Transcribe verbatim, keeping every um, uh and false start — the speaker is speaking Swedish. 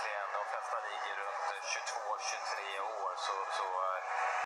egentligen, de flesta ligger runt tjugotvå tjugotre år, så, så